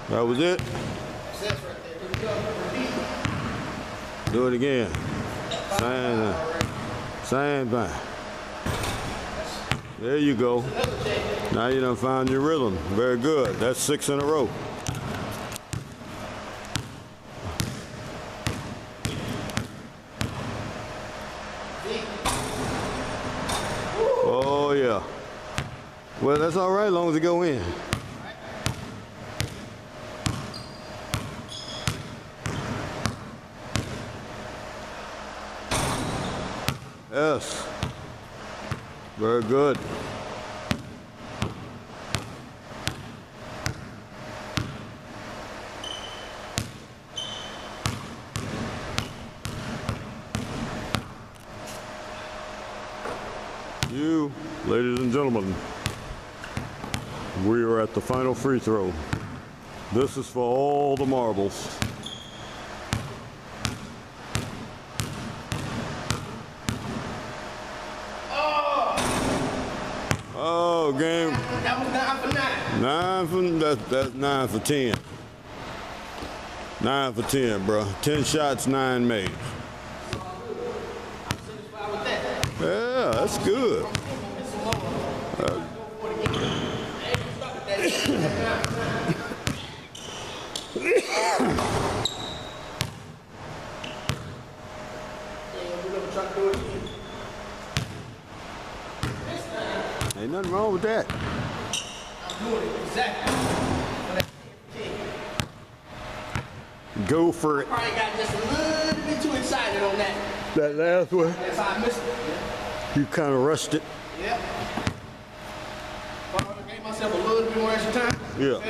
That was it? That's right there. Here we go. Repeat. Do it again. Same thing. There you go. Now you done found your rhythm. Very good. That's 6 in a row. Oh yeah. Well, that's all right as long as it go in. Yes. Very good. You, ladies and gentlemen, we are at the final free throw. This is for all the marbles. Oh, game. That was 9 for 9. That's 9 for 10. 9 for 10, bro. 10 shots, 9 made. I'm satisfied with that. Yeah, that's good. Ain't nothing wrong with that. I'm doing it exactly. Go for it. Probably got just a little bit too excited on that. That last one, That's how I missed it. you kind of rushed it. Yep. But I gave myself a little bit more extra time. Yeah.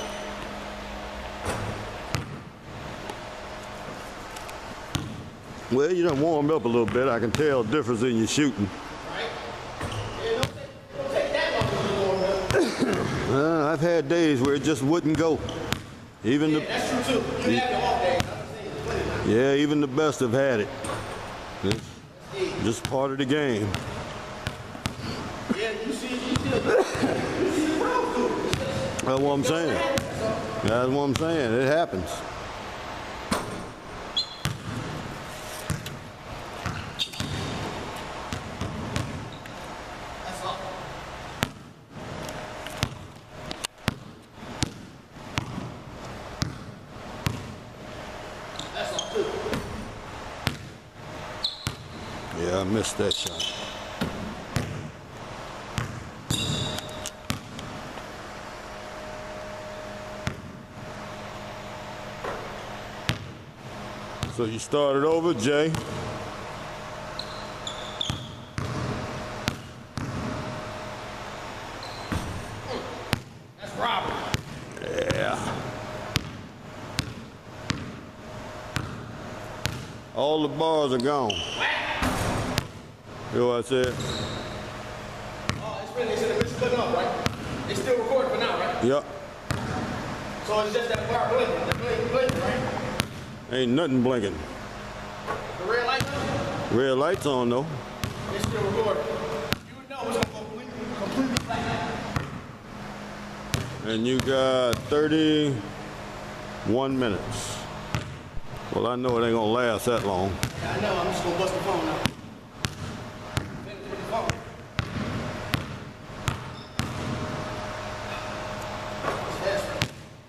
Well, you done warmed up a little bit. I can tell the difference in your shooting. Right? Yeah, don't take that long to warm up. I've had days where it just wouldn't go. Even Yeah, that's true too. You have your off days. I'm saying, put it now. yeah, even the best have had it. It's just part of the game. Yeah, you see the pros do. That's what I'm saying. That's what I'm saying. It happens. That's all. That's all too. Yeah, I missed that shot. So you started over, Jay. That's Robert. Yeah. All the bars are gone. You know what I said? Oh, it's really, it's cutting off, right? It's still recording for now, right? Yep. So it's just that bar blinking, the blinking, right? Ain't nothing blinking. The red light on? Red lights on though. It's still recording. You would know it's gonna go completely black. And you got 31 minutes. Well, I know it ain't gonna last that long. Yeah, I know, I'm just gonna bust the phone now. Finish with the phone. That's right.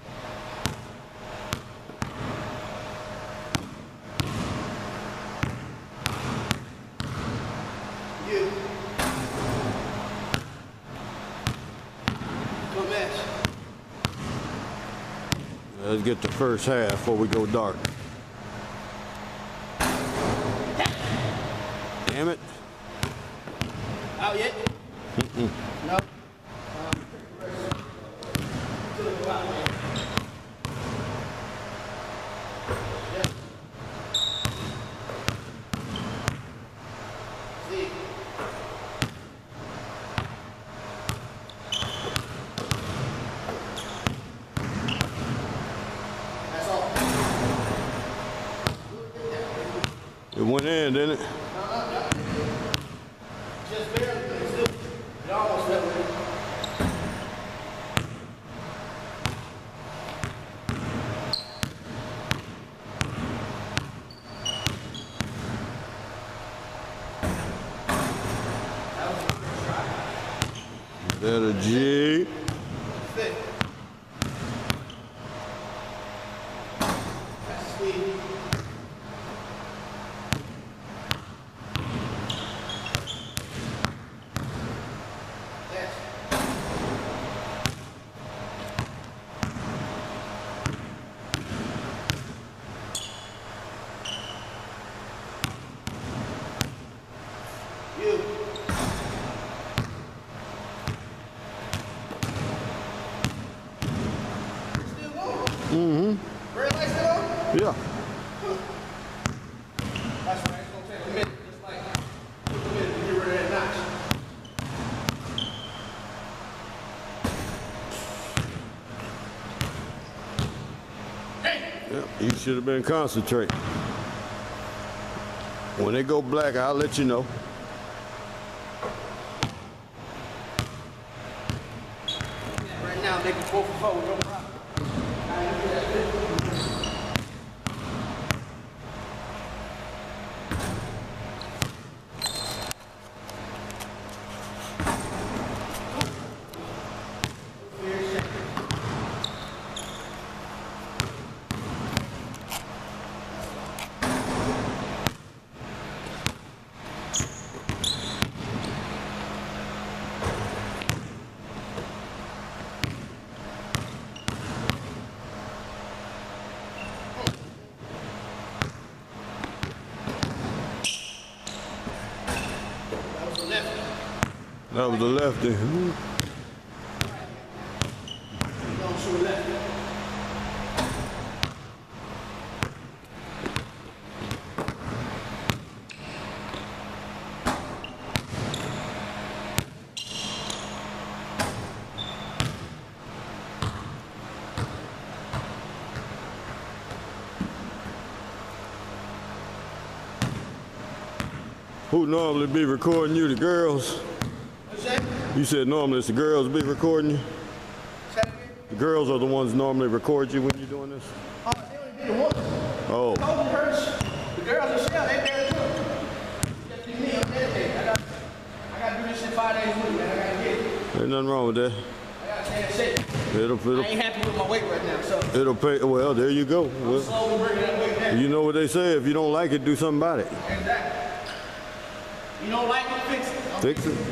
You. Good match. Let's get the first half before we go dark. Damn it. Out yet? No. See. That's all. It went in, didn't it? Just barely, but it's still, it almost went with it. That a G. Fit. That's sweet. That's you. Still on? Mm-hmm. Red light still on? Yeah. That's right. It's gonna take a minute. Just like a minute to get rid of that notch. Yeah. You should have been concentrating. When they go black, I'll let you know. Right now, making 4 for 4 with no problem. That was the lefty. Don't shoot left. Who normally be recording you? The girls? What's that? You said normally it's the girls be recording you? Say that again? The girls are the ones normally record you when you're doing this? Oh, they only did it once. Oh. Kobe Hurst, the girls in Shell, they barely do it. Just be me, I'm dedicated. I gotta do this shit 5 days a week, man. I gotta get it. Ain't nothing wrong with that. I gotta stay in shape. I It'll ain't happy with my weight right now, so it'll pay. Well, there you go. Well, slowly bringing that weight down. you know what they say. If you don't like it, do something about it. Exactly. You don't like it, fix it. Fix it.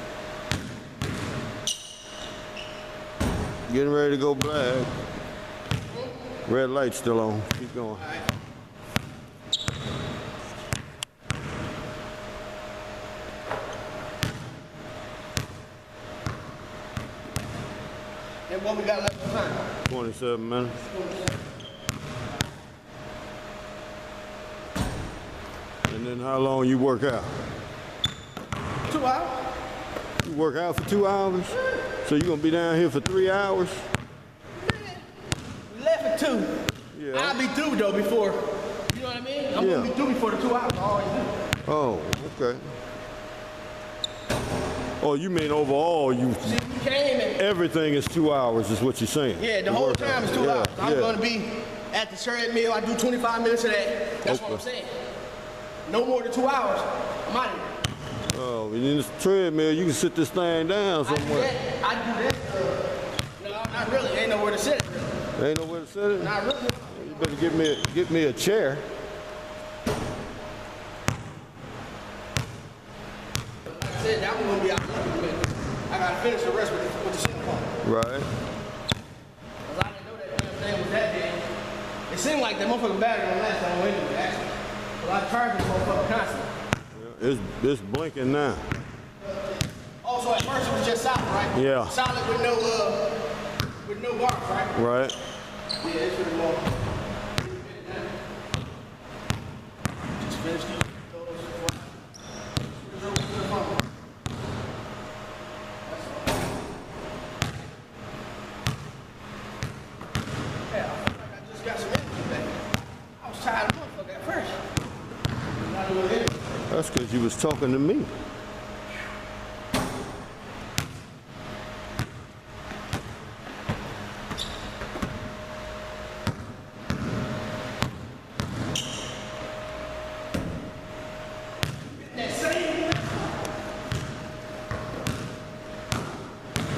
Getting ready to go black. Red light still on. Keep going. All right. And what we got left of time? 27 minutes. And then how long you work out? 2 hours. You work out for 2 hours? So you gonna be down here for 3 hours? We left at 2. Yeah. I'll be through though before, you know what I mean? I'm Yeah. gonna be through before the 2 hours. I always do. Oh, okay. Oh, you mean overall you See, we came and everything is 2 hours is what you're saying? yeah, the whole time is 2 Yeah, hours. I'm yeah. gonna be at the treadmill. I do 25 minutes of that. That's what I'm Okay. saying. No more than 2 hours. I'm out of here. Oh, and in this treadmill, you can sit this thing down I do somewhere. that. No, not really. Ain't nowhere to sit it. Ain't nowhere to sit it. Not really. You better get me a chair. Like I said, that one gonna be out in a minute. I gotta finish the rest with the center part. Right. Cause I didn't know that damn thing was that big. It seemed like that motherfucking battery on last time went anyway, actually. But I charged this motherfucker constantly. It's blinking now. Also, at first it was just solid, right? Yeah. Solid with no bars, right? Right. Yeah, it's pretty long. Just finish these. Yeah, I feel like I just got some energy back. I was tired of motherfucker at first. Not a little energy. That's because you was talking to me. That same.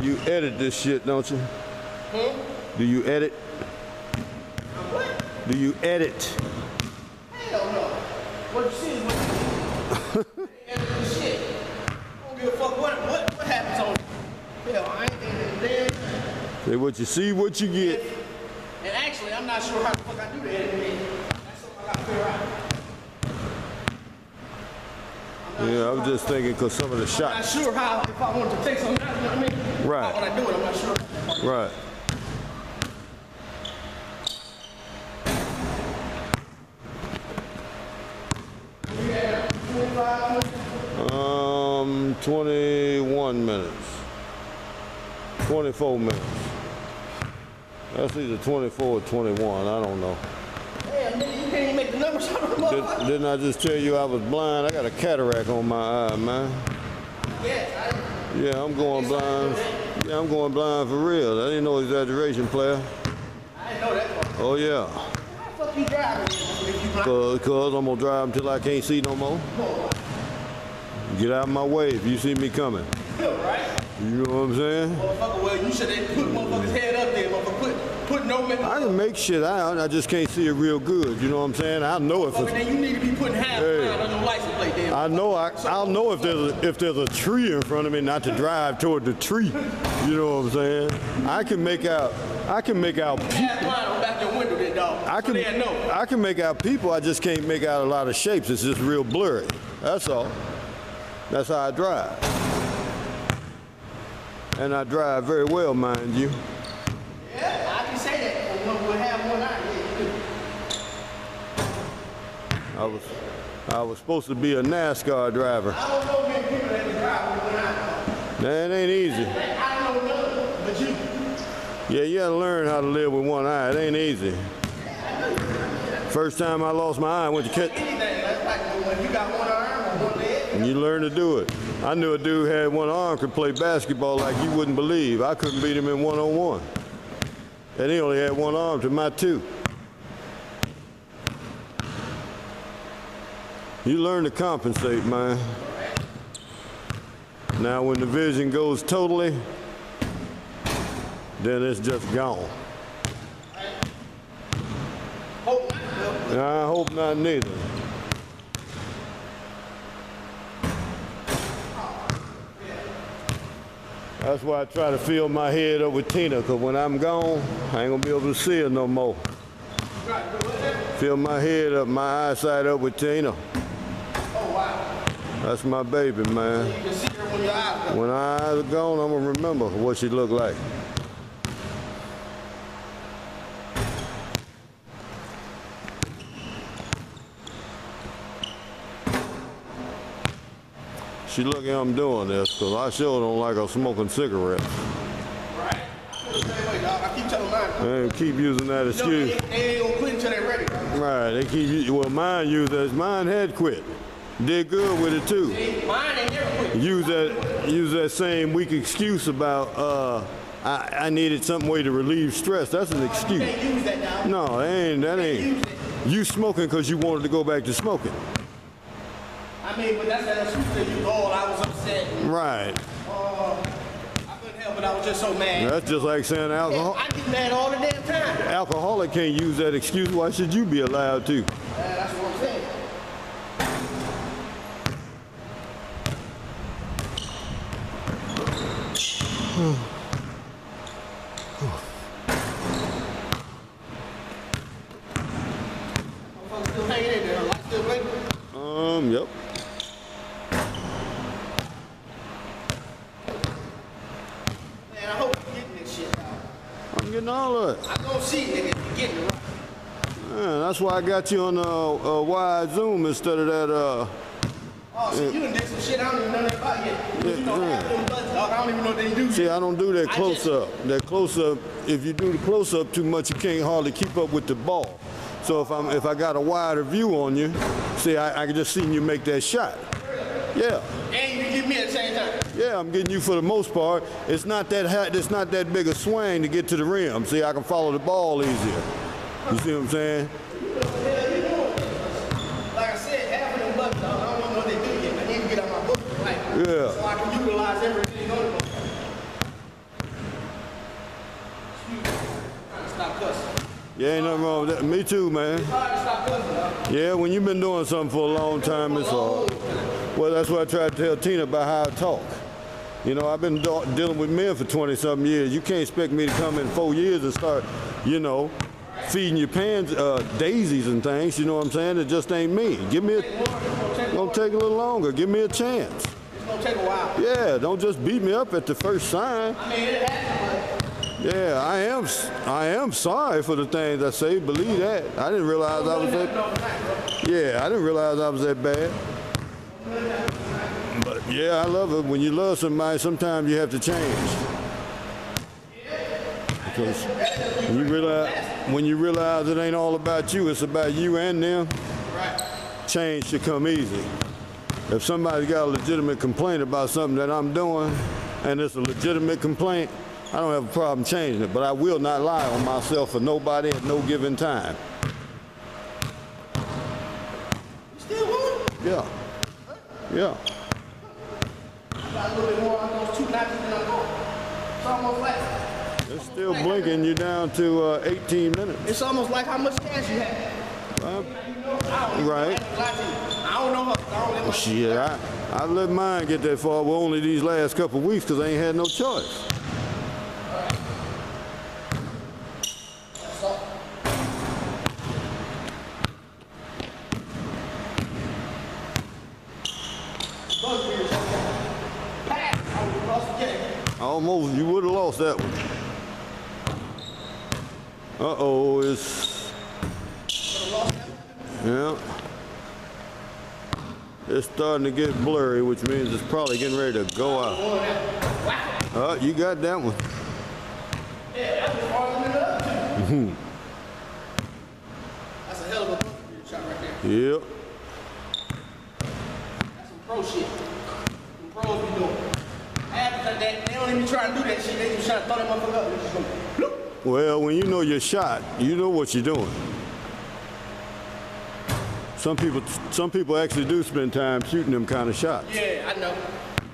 you edit this shit, don't you? Hmm? Do you edit? What? Do you edit? Hell no. What you see is what you see. Edit this shit. I don't give a fuck what happens on it. Hell, I ain't thinking damn. Say what you see, what you get. And actually, I'm not sure how the fuck I do the editing. That's something I gotta figure out. Yeah, I was just thinking because some of the I'm not shots. sure how, if I wanted to take something out, you know what I mean? Right. When I do it, I'm not sure. Right. You had 25 minutes? 21 minutes. 24 minutes. That's either 24 or 21, I don't know. Damn, nigga, you can't even make the numbers out of the motherfucker. Didn't I just tell you I was blind? I got a cataract on my eye, man. Yes, Yeah, I'm going blind. Yeah, I'm going blind for real. That ain't no exaggeration, player. I didn't know that part. Oh, yeah. How the fuck you driving if you blind? Cause I'm gonna drive until I can't see no more. Get out of my way if you see me coming. Right? You know what I'm saying? Motherfucker, well, you should have put motherfucker's head up there, motherfucker. Put no man. I can make shit out. I just can't see it real good. You know what I'm saying? I know if Motherfucker, it's, then you need to be putting half Hey. pound on your license plate, then. I'll know if there's a tree in front of me, not to drive toward the tree. You know what I'm saying? I can make out half pound on back your window, then, dog. So they know. I can make out people. I just can't make out a lot of shapes. It's just real blurry. That's all. That's how I drive. And I drive very well, mind you. Yeah, I can say that. We'll have one eye. Yeah, you do. I was supposed to be a NASCAR driver. I don't know many people that can drive with one eye, dog. That ain't easy. I don't know none, but you. Yeah, you gotta learn how to live with one eye. It ain't easy. First time I lost my eye, I went to catch. Anything. That's like when you got one arm or one leg. And you learn to do it. I knew a dude had one arm, could play basketball like you wouldn't believe. I couldn't beat him in one-on-one. And he only had one arm to my two. You learn to compensate, man. Now when the vision goes totally, then it's just gone. Hope not, though. I hope not neither. That's why I try to fill my head up with Tina, because when I'm gone, I ain't gonna be able to see her no more. Fill my head up, my eyesight up with Tina. Oh, wow. That's my baby, man. You can see her when your eyes go. When her eyes are gone, I'm gonna remember what she looked like. She lucky I'm doing this, because I sure don't like her smoking cigarettes. Right. I feel the same way, dog. I keep telling mine. They keep using that No, excuse. they ain't gonna quit until they're ready, bro. Right, they keep, well, mine used that, mine had quit. Did good with it too. See, mine ain't never quit. Use that same weak excuse about, I needed some way to relieve stress. That's an You excuse. can't use that now. No, that ain't. You smoking because you wanted to go back to smoking. I mean, but that's that excuse that you, oh, I was upset. And, Right. I couldn't help it. I was just so mad. That's just like saying I get mad all the damn time. alcoholic can't use that excuse. Why should you be allowed to? That's what I'm saying. Motherfucker still hanging in there. Light still waiting. Yep. Man, I hope you're getting this shit out. I'm getting all of it. I don't see niggas you getting it right. Man, that's why I got you on a wide zoom instead of that. Oh, see, you done did some shit I don't even know nothing about yet. You know, half them buttons, dog. I don't even know what they do. See, I don't do that I close up. That close up, if you do the close up too much, you can't hardly keep up with the ball. So if I got a wider view on you, see, I can just see you make that shot. Yeah. And you can give me at the same time. Yeah, I'm getting you for the most part. It's not that big a swing to get to the rim. See, I can follow the ball easier. You see what I'm saying? Like I said, half of them buttons, dog, I don't know what they do yet. I need to get on my book, like, Yeah. so I can utilize everything on the book. Yeah, ain't nothing wrong with that. Me too, man. It's hard to stop cussing, though. Yeah, when you've been doing something for a long time, it's hard. Well, that's what I tried to tell Tina about how I talk. You know, I've been dealing with men for 20-something years. You can't expect me to come in 4 years and start, you know, feeding your pans daisies and things. You know what I'm saying? It just ain't me. Give me it's gonna take a little longer. Give me a chance. It's gonna take a while. Yeah, don't just beat me up at the first sign. I mean, it happened, Yeah, I am sorry for the things I say. Believe that. I didn't realize I was that. Yeah, I didn't realize I was that bad. But yeah, I love it. When you love somebody, sometimes you have to change. Because when you realize it ain't all about you, it's about you and them. Right. Change should come easy. If somebody's got a legitimate complaint about something that I'm doing, and it's a legitimate complaint, I don't have a problem changing it, but I will not lie on myself for nobody at no given time. You still want? Yeah. Yeah. I got a little bit more on those 2 notches than I'm going. It's almost like It's still blinking you down to 18 minutes. it's almost like how much cash you have. Right. I don't know what. I don't let my Shit, I let mine get that far with only these last couple of weeks because I ain't had no choice. Almost, you would have lost that one. Uh-oh, it's... Yeah. It's starting to get blurry, which means it's probably getting ready to go out. Oh, you got that one. Yeah, that's as far as the other two. That's a hell of a shot right there. Yep. That's some pro shit. Some pros be doing. After that, they don't even try to do that shit. They just try to throw that motherfucker up and just go bloop. Well, when you know your shot, you know what you're doing. Some people actually do spend time shooting them kind of shots. Yeah, I know.